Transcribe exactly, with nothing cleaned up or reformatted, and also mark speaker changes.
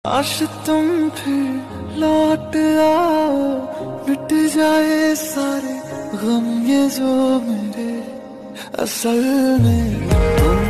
Speaker 1: काश तुम फिर लौट आओ, मिट जाए सारे गम ये जो मेरे असल में तुम